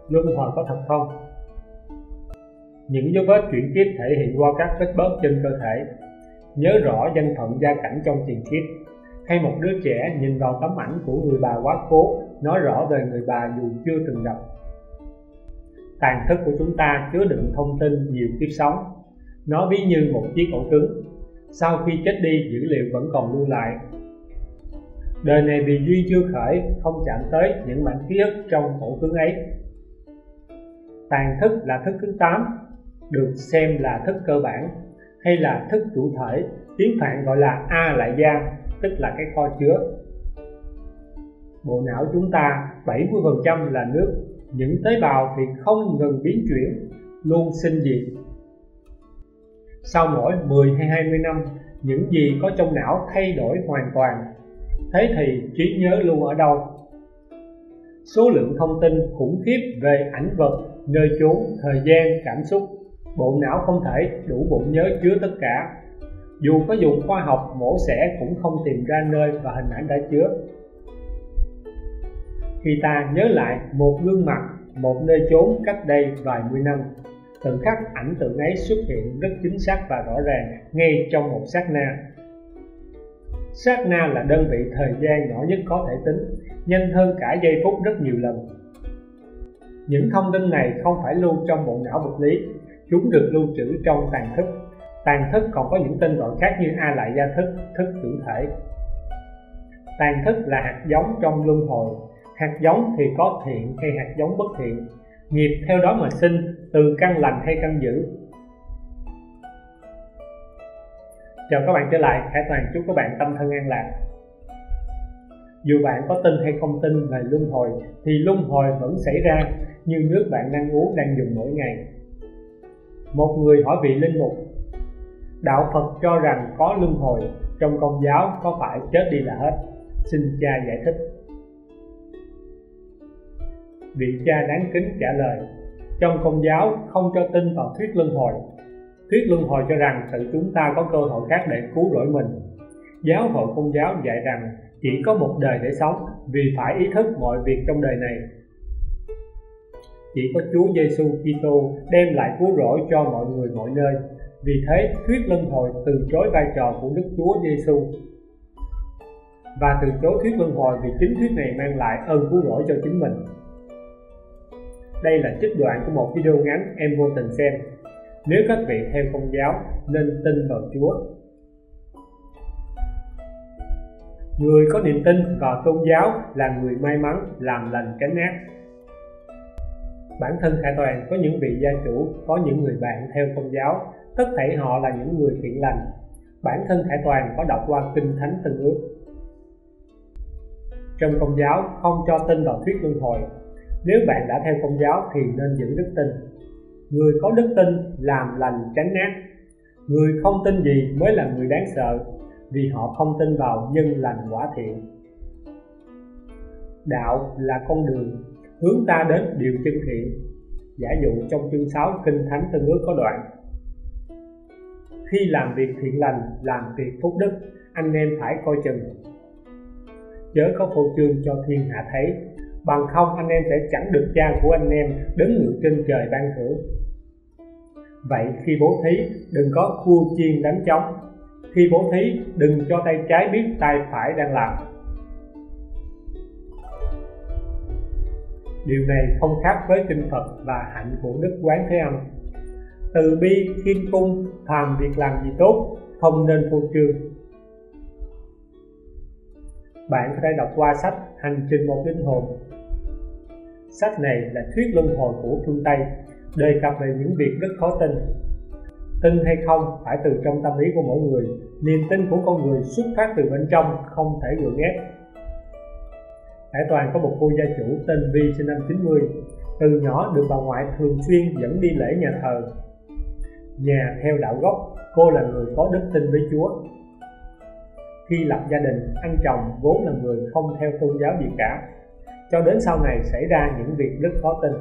luân hồi có thật không? Những dấu vết chuyển kiếp thể hiện qua các vết bớt trên cơ thể. Nhớ rõ danh phận gia cảnh trong tiền kiếp. Hay một đứa trẻ nhìn vào tấm ảnh của người bà quá cố, nói rõ về người bà dù chưa từng gặp. Tàn thức của chúng ta chứa đựng thông tin nhiều kiếp sống. Nó ví như một chiếc ổ cứng. Sau khi chết đi, dữ liệu vẫn còn lưu lại. Đời này vì duyên chưa khởi, không chạm tới những mảnh ký ức trong ổ cứng ấy. Tàn thức là thức thứ 8, được xem là thức cơ bản, hay là thức chủ thể, tiếng Phạn gọi là A lại gia, tức là cái kho chứa. Bộ não chúng ta 70% là nước, những tế bào thì không ngừng biến chuyển, luôn sinh diệt. Sau mỗi 10 hay 20 năm, những gì có trong não thay đổi hoàn toàn. Thế thì trí nhớ luôn ở đâu? Số lượng thông tin khủng khiếp về ảnh vật, nơi chốn, thời gian, cảm xúc, bộ não không thể đủ bộ nhớ chứa tất cả. Dù có dùng khoa học mổ xẻ cũng không tìm ra nơi và hình ảnh đã chứa. Khi ta nhớ lại một gương mặt, một nơi chốn cách đây vài mươi năm, từng khắc ảnh tượng ấy xuất hiện rất chính xác và rõ ràng ngay trong một sát na. Sát na là đơn vị thời gian nhỏ nhất có thể tính, nhanh hơn cả giây phút rất nhiều lần. Những thông tin này không phải lưu trong bộ não vật lý, chúng được lưu trữ trong tàn thức. Tàn thức còn có những tên gọi khác như A lại gia thức, thức chủ thể. Tàn thức là hạt giống trong luân hồi. Hạt giống thì có thiện hay hạt giống bất thiện, nghiệp theo đó mà sinh, từ căn lành hay căn dữ. Chào các bạn trở lại, Khải Toàn chúc các bạn tâm thân an lạc. Dù bạn có tin hay không tin về luân hồi thì luân hồi vẫn xảy ra như nước bạn đang uống, đang dùng mỗi ngày. Một người hỏi vị linh mục: đạo Phật cho rằng có luân hồi, trong Công giáo có phải chết đi là hết? Xin cha giải thích. Vị cha đáng kính trả lời: trong Công giáo không cho tin vào thuyết luân hồi. Thuyết luân hồi cho rằng tự chúng ta có cơ hội khác để cứu rỗi mình. Giáo hội Công giáo dạy rằng chỉ có một đời để sống, vì phải ý thức mọi việc trong đời này. Chỉ có Chúa Giêsu Kitô đem lại cứu rỗi cho mọi người mọi nơi. Vì thế thuyết luân hồi từ chối vai trò của Đức Chúa Giêsu và từ chối thuyết luân hồi vì chính thuyết này mang lại ơn cứu rỗi cho chính mình. Đây là trích đoạn của một video ngắn em vô tình xem. Nếu các vị theo Công giáo nên tin vào Chúa. Người có niềm tin vào tôn giáo là người may mắn, làm lành tránh ác. Bản thân Khải Toàn có những vị gia chủ, có những người bạn theo Công giáo, tất thảy họ là những người thiện lành. Bản thân Khải Toàn có đọc qua Kinh Thánh Tân Ước. Trong Công giáo không cho tin vào thuyết luân hồi. Nếu bạn đã theo Công giáo thì nên giữ đức tin. Người có đức tin làm lành tránh ác. Người không tin gì mới là người đáng sợ, vì họ không tin vào nhân lành quả thiện. Đạo là con đường hướng ta đến điều chân thiện. Giả dụ trong chương 6 Kinh Thánh Tân Ước có đoạn: khi làm việc thiện lành, làm việc phúc đức, anh em phải coi chừng, chớ có phô trương cho thiên hạ thấy, bằng không anh em sẽ chẳng được cha của anh em đứng ngự trên trời ban thưởng. Vậy khi bố thí đừng có cua chiên đánh trống. Khi bố thí đừng cho tay trái biết tay phải đang làm. Điều này không khác với kinh Phật và hạnh của Đức Quán Thế Âm: từ bi, khiêm cung, phàm việc làm gì tốt, không nên phô trương. Bạn có thể đọc qua sách Hành trình một linh hồn. Sách này là thuyết luân hồi của phương Tây, đề cập về những việc rất khó tin. Tin hay không phải từ trong tâm ý của mỗi người. Niềm tin của con người xuất phát từ bên trong, không thể gượng ép. Khải Toàn có một cô gia chủ tên Vi, sinh năm 90. Từ nhỏ được bà ngoại thường xuyên dẫn đi lễ nhà thờ. Nhà theo đạo gốc, cô là người có đức tin với Chúa. Khi lập gia đình, anh chồng vốn là người không theo tôn giáo gì cả, cho đến sau này xảy ra những việc rất khó tin.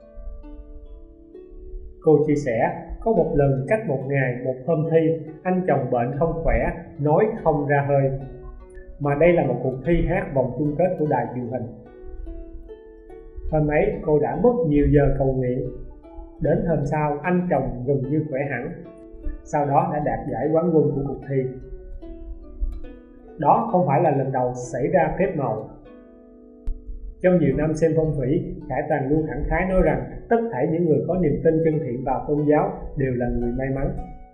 Cô chia sẻ, có một lần cách một ngày, một hôm thi, anh chồng bệnh không khỏe, nói không ra hơi. Mà đây là một cuộc thi hát vòng chung kết của đài truyền hình. Hôm ấy cô đã mất nhiều giờ cầu nguyện. Đến hôm sau anh chồng gần như khỏe hẳn, sau đó đã đạt giải quán quân của cuộc thi. Đó không phải là lần đầu xảy ra phép màu. Trong nhiều năm xem phong thủy, Khải Toàn luôn khẳng khái nói rằng tất thảy những người có niềm tin chân thiện vào tôn giáo đều là người may mắn.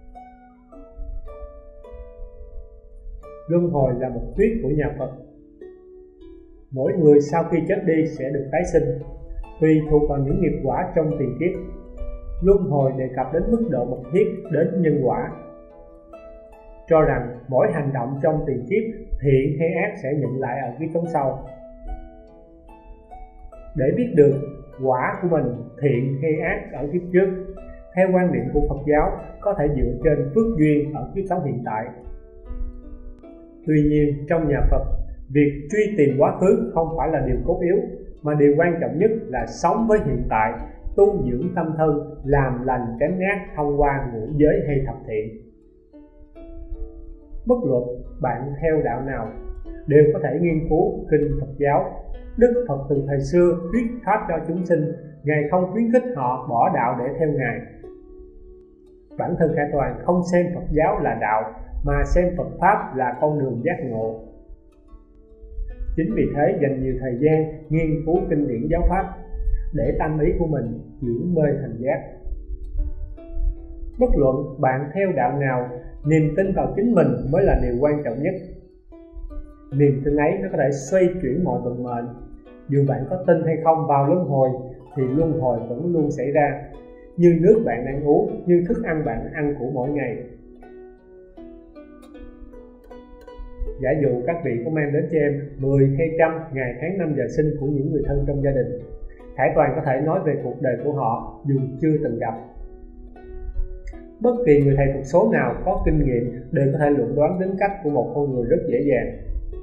Luân hồi là một thuyết của nhà Phật. Mỗi người sau khi chết đi sẽ được tái sinh, tùy thuộc vào những nghiệp quả trong tiền kiếp. Luân hồi đề cập đến mức độ mật thiết đến nhân quả, cho rằng mỗi hành động trong tiền kiếp thiện hay ác sẽ nhận lại ở kiếp sống sau. Để biết được quả của mình thiện hay ác ở kiếp trước, theo quan niệm của Phật giáo, có thể dựa trên phước duyên ở kiếp sống hiện tại. Tuy nhiên, trong nhà Phật, việc truy tìm quá khứ không phải là điều cốt yếu, mà điều quan trọng nhất là sống với hiện tại, tu dưỡng tâm thân, làm lành tránh ác thông qua ngũ giới hay thập thiện. Bất luận bạn theo đạo nào, đều có thể nghiên cứu kinh Phật giáo. Đức Phật từ thời xưa thuyết pháp cho chúng sinh, Ngài không khuyến khích họ bỏ đạo để theo Ngài. Bản thân Khải Toàn không xem Phật giáo là đạo, mà xem Phật Pháp là con đường giác ngộ. Chính vì thế dành nhiều thời gian nghiên cứu kinh điển giáo Pháp, để tâm ý của mình chuyển mê thành giác. Bất luận bạn theo đạo nào, niềm tin vào chính mình mới là điều quan trọng nhất. Niềm tin ấy nó có thể xoay chuyển mọi vận mệnh. Dù bạn có tin hay không vào luân hồi, thì luân hồi vẫn luôn xảy ra, như nước bạn đang uống, như thức ăn bạn ăn của mỗi ngày. Giả dụ các vị có mang đến cho em 10 hay 100 ngày tháng năm giờ sinh của những người thân trong gia đình, Khải Toàn có thể nói về cuộc đời của họ dù chưa từng gặp. Bất kỳ người thầy thuật số nào có kinh nghiệm đều có thể luận đoán tính cách của một con người rất dễ dàng.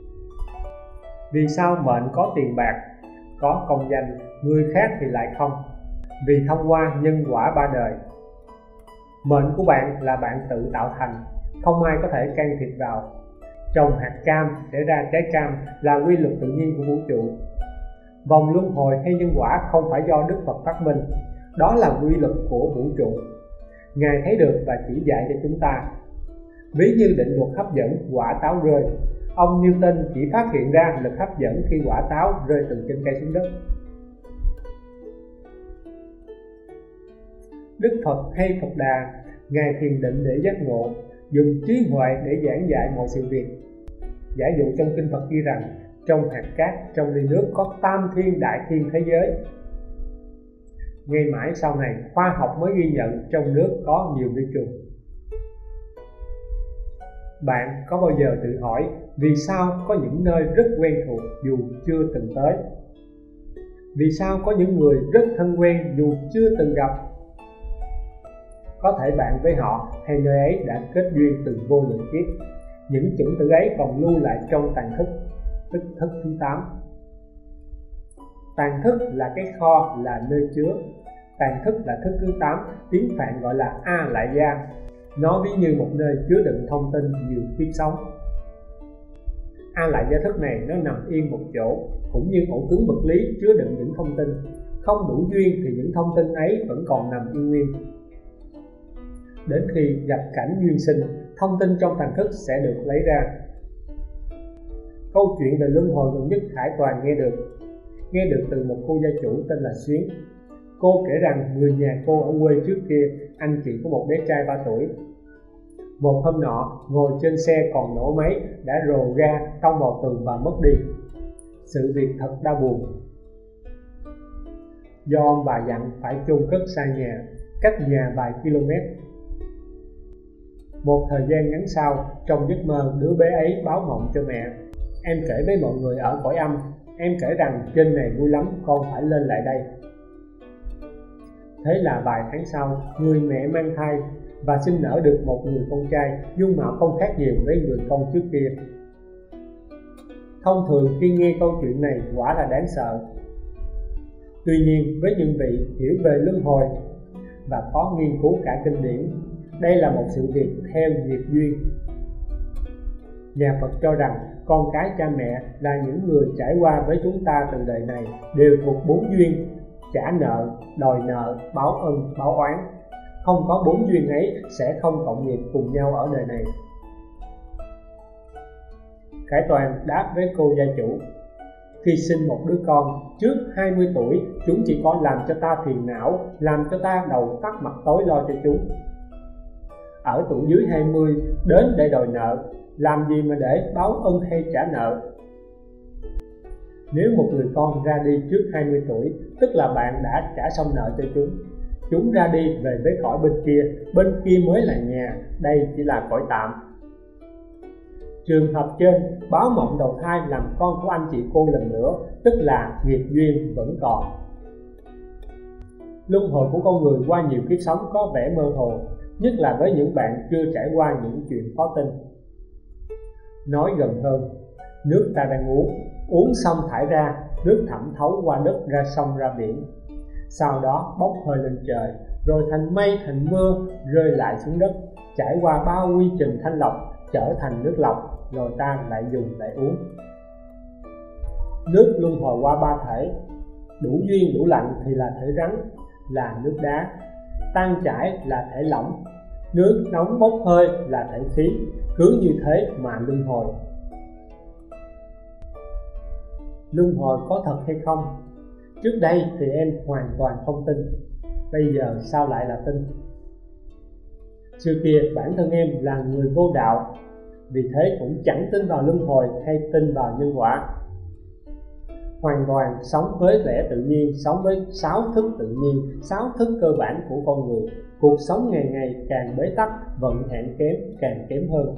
Vì sao mệnh có tiền bạc, có công danh, người khác thì lại không? Vì thông qua nhân quả ba đời. Mệnh của bạn là bạn tự tạo thành, không ai có thể can thiệp vào. Trồng hạt cam sẽ ra trái cam là quy luật tự nhiên của vũ trụ. Vòng luân hồi hay nhân quả không phải do Đức Phật phát minh, đó là quy luật của vũ trụ. Ngài thấy được và chỉ dạy cho chúng ta. Ví như định luật hấp dẫn quả táo rơi, ông Newton chỉ phát hiện ra lực hấp dẫn khi quả táo rơi từ trên cây xuống đất. Đức Phật hay Phật Đà, Ngài thiền định để giác ngộ, dùng trí huệ để giảng dạy mọi sự việc. Giả dụ trong kinh Phật ghi rằng trong hạt cát, trong ly nước có tam thiên đại thiên thế giới. Ngay mãi sau này, khoa học mới ghi nhận trong nước có nhiều vi trùng. Bạn có bao giờ tự hỏi vì sao có những nơi rất quen thuộc dù chưa từng tới? Vì sao có những người rất thân quen dù chưa từng gặp? Có thể bạn với họ hay nơi ấy đã kết duyên từ vô lượng kiếp. Những chủng tử ấy còn lưu lại trong tàn thức, tức thức thứ 8. Tàn thức là cái kho, là nơi chứa. Tàn thức là thức thứ 8, tiếng Phạn gọi là A Lại Gia. Nó ví như một nơi chứa đựng thông tin nhiều kiếp sống. A Lại Gia thức này nó nằm yên một chỗ, cũng như ổ cứng vật lý chứa đựng những thông tin. Không đủ duyên thì những thông tin ấy vẫn còn nằm yên nguyên. Đến khi gặp cảnh duyên sinh, thông tin trong tàn thức sẽ được lấy ra. Câu chuyện về luân hồi gần nhất Khải Toàn nghe được từ một cô gia chủ tên là Xuyến. Cô kể rằng người nhà cô ở quê trước kia, anh chị có một bé trai 3 tuổi. Một hôm nọ, ngồi trên xe còn nổ máy, đã rồ ga tông vào tường và mất đi. Sự việc thật đau buồn. Do ông bà dặn phải chôn cất xa nhà, cách nhà vài km. Một thời gian ngắn sau, trong giấc mơ, đứa bé ấy báo mộng cho mẹ. Em kể với mọi người ở cõi âm, em kể rằng trên này vui lắm, con phải lên lại đây. Thế là vài tháng sau, người mẹ mang thai và sinh nở được một người con trai, dung mạo không khác nhiều với người con trước kia. Thông thường khi nghe câu chuyện này quả là đáng sợ. Tuy nhiên với những vị hiểu về luân hồi và có nghiên cứu cả kinh điển, đây là một sự việc theo nghiệp duyên. Nhà Phật cho rằng con cái cha mẹ là những người trải qua với chúng ta từ đời này đều thuộc 4 duyên: trả nợ, đòi nợ, báo ân, báo oán. Không có 4 duyên ấy sẽ không cộng nghiệp cùng nhau ở đời này. Khải Toàn đáp với cô gia chủ: khi sinh một đứa con trước 20 tuổi, chúng chỉ có làm cho ta phiền não, làm cho ta đầu tắt mặt tối lo cho chúng. Ở tuổi dưới 20 đến để đòi nợ, làm gì mà để báo ân hay trả nợ? Nếu một người con ra đi trước 20 tuổi, tức là bạn đã trả xong nợ cho chúng. Chúng ra đi về với cõi bên kia mới là nhà, đây chỉ là cõi tạm. Trường hợp trên, báo mộng đầu thai làm con của anh chị cô lần nữa, tức là nghiệp duyên vẫn còn. Luân hồi của con người qua nhiều kiếp sống có vẻ mơ hồ, nhất là với những bạn chưa trải qua những chuyện khó tin. Nói gần hơn, nước ta đang uống xong thải ra, nước thẩm thấu qua đất ra sông ra biển, sau đó bốc hơi lên trời, rồi thành mây thành mưa rơi lại xuống đất, trải qua bao quy trình thanh lọc trở thành nước lọc, rồi ta lại dùng lại uống. Nước luân hồi qua 3 thể: đủ duyên đủ lạnh thì là thể rắn, là nước đá; tan chảy là thể lỏng; nước nóng bốc hơi là thể khí. Cứ như thế mà luân hồi. Luân hồi có thật hay không? Trước đây thì em hoàn toàn không tin, bây giờ sao lại là tin? Xưa kia bản thân em là người vô đạo, vì thế cũng chẳng tin vào luân hồi hay tin vào nhân quả. Hoàn toàn sống với lẽ tự nhiên, sống với 6 thức tự nhiên, 6 thức cơ bản của con người. Cuộc sống ngày ngày càng bế tắc, vận hạn kém càng kém hơn.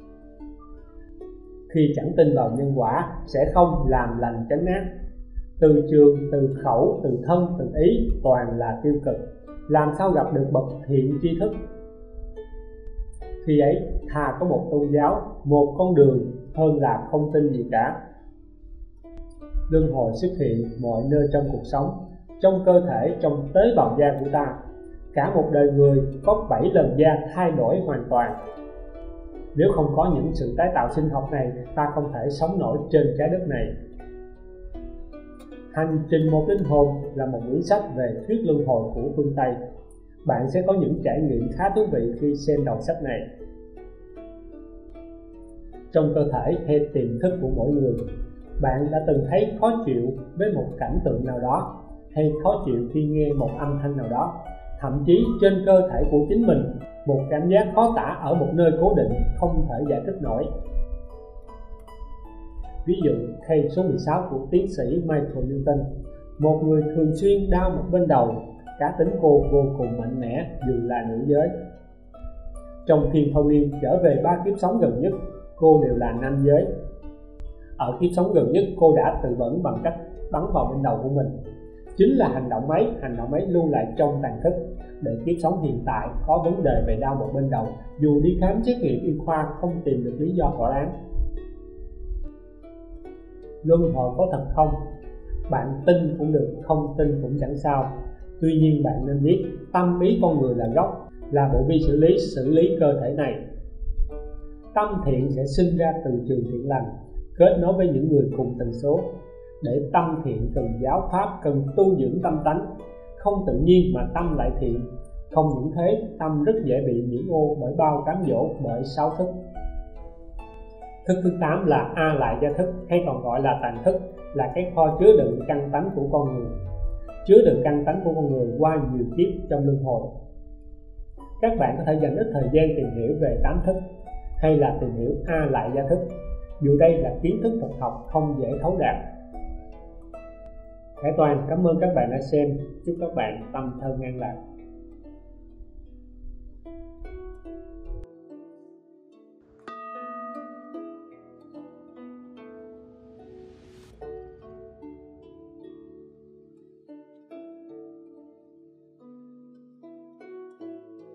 Khi chẳng tin vào nhân quả sẽ không làm lành chánh ác. Từ trường, từ khẩu, từ thân, từ ý toàn là tiêu cực, làm sao gặp được bậc thiện tri thức? Khi ấy thà có một tôn giáo, một con đường hơn là không tin gì cả. Luân hồi xuất hiện mọi nơi trong cuộc sống, trong cơ thể, trong tế bào da của ta. Cả một đời người có 7 lần da thay đổi hoàn toàn. Nếu không có những sự tái tạo sinh học này, ta không thể sống nổi trên trái đất này. Hành trình một linh hồn là một quyển sách về thuyết luân hồi của phương Tây. Bạn sẽ có những trải nghiệm khá thú vị khi xem đầu sách này. Trong cơ thể hay tiềm thức của mỗi người, bạn đã từng thấy khó chịu với một cảnh tượng nào đó, hay khó chịu khi nghe một âm thanh nào đó, thậm chí trên cơ thể của chính mình, một cảm giác khó tả ở một nơi cố định không thể giải thích nổi. Ví dụ case số 16 của tiến sĩ Michael Newton, một người thường xuyên đau một bên đầu. Cá tính cô vô cùng mạnh mẽ dù là nữ giới. Trong phiên thâu niên trở về 3 kiếp sống gần nhất, cô đều là nam giới. Ở kiếp sống gần nhất, cô đã tự vẫn bằng cách bắn vào bên đầu của mình. Chính là hành động ấy lưu lại trong tàn thức, để kiếp sống hiện tại có vấn đề về đau một bên đầu, dù đi khám xét nghiệm y khoa không tìm được lý do thỏa đáng. Luân hồi có thật không? Bạn tin cũng được, không tin cũng chẳng sao. Tuy nhiên bạn nên biết, tâm ý con người là gốc, là bộ vi xử lý cơ thể này. Tâm thiện sẽ sinh ra từ trường thiện lành, kết nối với những người cùng tần số. Để tâm thiện cần giáo pháp, cần tu dưỡng tâm tánh. Không tự nhiên mà tâm lại thiện. Không những thế, tâm rất dễ bị nhiễm ô bởi bao cám dỗ bởi 6 thức. Thức thứ 8 là A lại gia thức, hay còn gọi là tàn thức, là cái kho chứa đựng căn tánh của con người. Chứa đựng căn tánh của con người qua nhiều kiếp trong luân hồi. Các bạn có thể dành ít thời gian tìm hiểu về 8 thức, hay là tìm hiểu A lại gia thức, dù đây là kiến thức Phật học không dễ thấu đạt. Khải Toàn cảm ơn các bạn đã xem. Chúc các bạn tâm thân an lạc.